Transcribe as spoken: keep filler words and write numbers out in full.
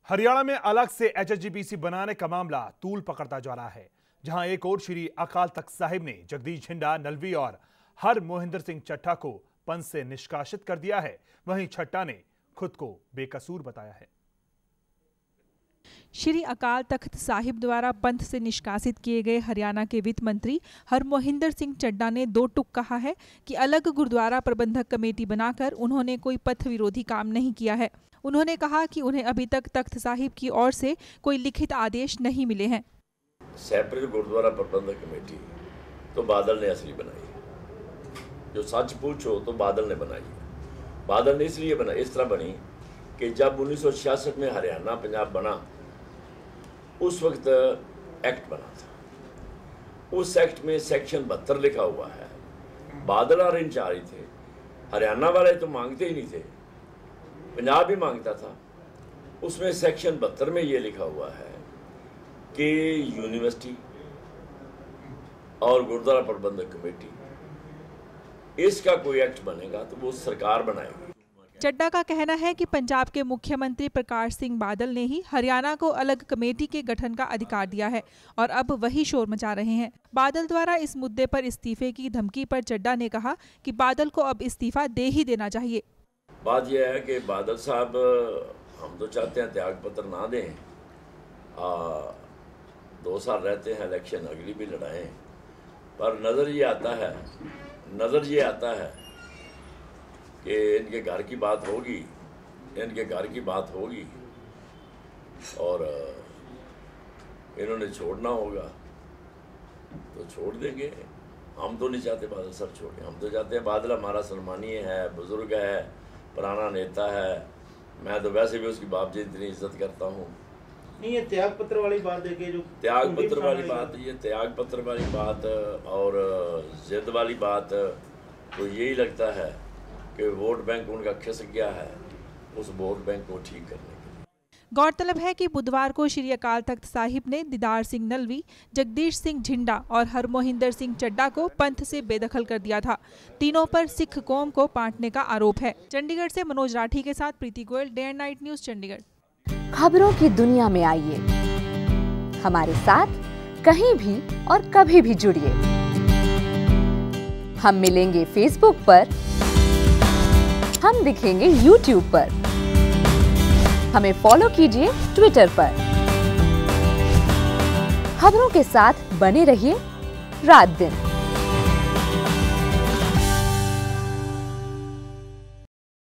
हरियाणा में अलग से H S G P C बनाने का मामला तूल पकड़ता जा रहा है, जहां एक और श्री अकाल तख्त साहिब ने जगदीश झिंडा, नलवी और हर मोहिंदर सिंह चड्ढा को पंथ से निष्कासित कर दिया है। वहीं चड्ढा ने खुद को बेकसूर बताया है। श्री अकाल तख्त साहिब द्वारा पंथ से निष्कासित किए गए हरियाणा के वित्त मंत्री हरमोहिंदर सिंह चड्ढा ने दो टुक कहा है कि अलग गुरुद्वारा प्रबंधक कमेटी बनाकर उन्होंने कोई पथ विरोधी काम नहीं किया है। उन्होंने कहा कि उन्हें अभी तक तख्त साहिब की ओर से कोई लिखित आदेश नहीं मिले हैं। सेपरेट गुरुद्वारा प्रबंधक कमेटी तो बादल ने असली बनाई, जो सच पूछो तो बादल ने बनाई। बादल ने इसलिए बना इस तरह बनी कि जब उन्नीस सौ छियासठ में हरियाणा पंजाब बना, उस वक्त एक्ट बना था। उस एक्ट में सेक्शन बहत्तर लिखा हुआ है। बादल और इंचार्ज थे, हरियाणा वाले तो मांगते ही नहीं थे, पंजाब भी मांगता था। उसमें सेक्शन बहत्तर में ये लिखा हुआ है कि यूनिवर्सिटी और गुरुद्वारा प्रबंधक कमेटी, इसका कोई एक्ट बनेगा तो वो सरकार बनाएगी। चड्ढा का कहना है कि पंजाब के मुख्यमंत्री प्रकाश सिंह बादल ने ही हरियाणा को अलग कमेटी के गठन का अधिकार दिया है और अब वही शोर मचा रहे हैं। बादल द्वारा इस मुद्दे पर इस्तीफे की धमकी पर चड्ढा ने कहा कि बादल को अब इस्तीफा दे ही देना चाहिए। बात यह है कि बादल साहब, हम तो चाहते हैं त्याग पत्र ना दें, आ, दो साल रहते हैं, इलेक्शन अगली भी लड़ाएं, पर नज़र ये आता है नज़र ये आता है कि इनके घर की बात होगी इनके घर की बात होगी और इन्होंने छोड़ना होगा तो छोड़ देंगे। हम तो नहीं चाहते बादल सर छोड़ें, हम तो चाहते हैं बादल हमारा सम्मानीय है, बुजुर्ग है, पुराना नेता है। मैं तो वैसे भी उसकी बाप जी इतनी इज्जत करता हूँ। नहीं, ये त्याग पत्र वाली बात है, जो त्याग पत्र वाली बात ये त्याग पत्र वाली बात और जिद वाली बात, तो यही लगता है कि वोट बैंक उनका खिसक गया है, उस वोट बैंक को ठीक करने के लिए। गौरतलब है कि बुधवार को श्री अकाल तख्त साहिब ने दीदार सिंह नलवी, जगदीश सिंह झिंडा और हरमोहिंदर सिंह चड्ढा को पंथ से बेदखल कर दिया था। तीनों पर सिख कौम को बांटने का आरोप है। चंडीगढ़ से मनोज राठी के साथ Preeti Goyal, day and night news, Chandigarh. खबरों की दुनिया में आइए, हमारे साथ कहीं भी और कभी भी जुड़िए। हम मिलेंगे फेसबुक पर, हम दिखेंगे यूट्यूब पर, हमें फॉलो कीजिए ट्विटर पर। खबरों के साथ बने रहिए रात दिन।